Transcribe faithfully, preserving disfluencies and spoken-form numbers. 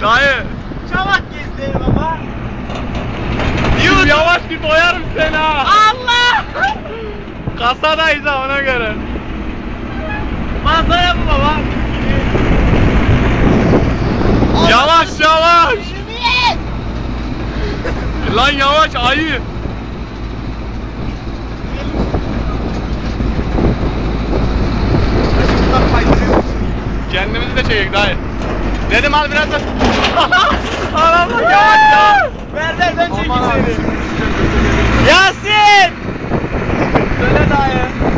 Dayı. Çabuk gezdir baba. Yürü yavaş git boyarım seni ha. Allah! Kasadayız ha ona göre. Manzara mı baba? Yavaş yavaş. Yürüyün! Lan yavaş ayı. Kendimizi de çekek dayı. Dedim al biraz da. Allah yavaş yavaş. Ver ver ben çekeyim Aman abi. seni. Yasin! Söyle dayı.